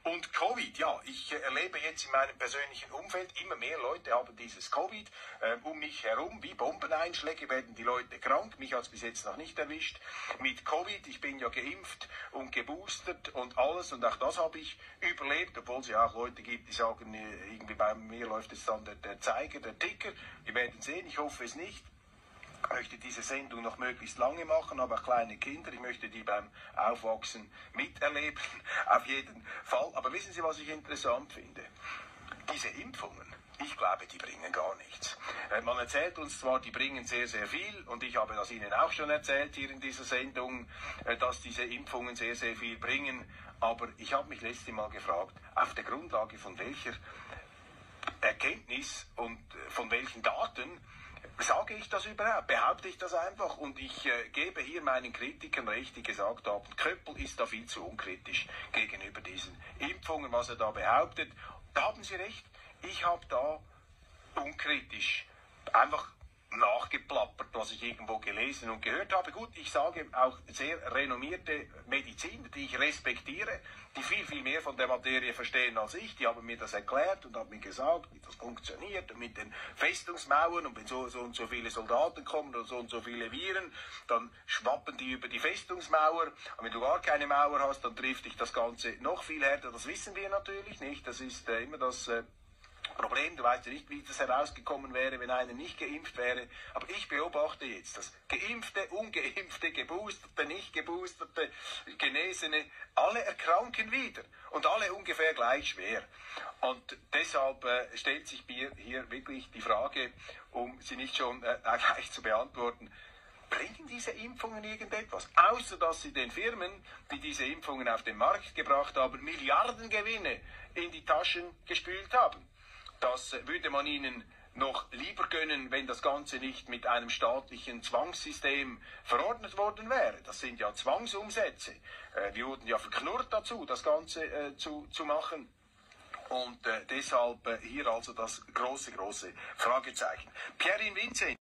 Und Covid, ja, ich erlebe jetzt in meinem persönlichen Umfeld, immer mehr Leute haben dieses Covid um mich herum. Wie Bombeneinschläge werden die Leute krank. Mich hat es bis jetzt noch nicht erwischt. Mit Covid, ich bin ja geimpft und geboostert und alles. Und auch das habe ich überlebt, obwohl es ja auch Leute gibt, die sagen, irgendwie bei mir läuft es dann der Zeiger, der Ticker. Wir werden sehen, ich hoffe es nicht. Ich möchte diese Sendung noch möglichst lange machen, habe auch kleine Kinder, ich möchte die beim Aufwachsen miterleben, auf jeden Fall. Aber wissen Sie, was ich interessant finde? Diese Impfungen, ich glaube, die bringen gar nichts. Man erzählt uns zwar, die bringen sehr, sehr viel, und ich habe das Ihnen auch schon erzählt hier in dieser Sendung, dass diese Impfungen sehr, sehr viel bringen, aber ich habe mich letztes Mal gefragt, auf der Grundlage von welcher Erkenntnis und von welchen Daten sage ich das überhaupt? Behaupte ich das einfach? Und ich gebe hier meinen Kritikern recht, die gesagt haben, Köppel ist da viel zu unkritisch gegenüber diesen Impfungen, was er da behauptet. Da haben sie recht. Ich habe da unkritisch einfach nachgeplappert, was ich irgendwo gelesen und gehört habe. Gut, ich sage auch sehr renommierte Mediziner, die ich respektiere, die viel, viel mehr von der Materie verstehen als ich, die haben mir das erklärt und haben mir gesagt, wie das funktioniert und mit den Festungsmauern, und wenn so und so viele Soldaten kommen oder so und so viele Viren, dann schwappen die über die Festungsmauer, und wenn du gar keine Mauer hast, dann trifft dich das Ganze noch viel härter. Das wissen wir natürlich nicht, das ist immer das Problem, du weißt ja nicht, wie das herausgekommen wäre, wenn einer nicht geimpft wäre. Aber ich beobachte jetzt, dass Geimpfte, Ungeimpfte, Geboosterte, nicht Geboosterte, Genesene, alle erkranken wieder. Und alle ungefähr gleich schwer. Und deshalb stellt sich mir hier wirklich die Frage, um sie nicht schon gleich zu beantworten, bringen diese Impfungen irgendetwas? Außer dass sie den Firmen, die diese Impfungen auf den Markt gebracht haben, Milliardengewinne in die Taschen gespült haben. Das würde man ihnen noch lieber gönnen, wenn das Ganze nicht mit einem staatlichen Zwangssystem verordnet worden wäre. Das sind ja Zwangsumsätze. Wir wurden ja verknurrt dazu, das Ganze zu machen. Und deshalb hier also das große Fragezeichen. Pierre Vincent.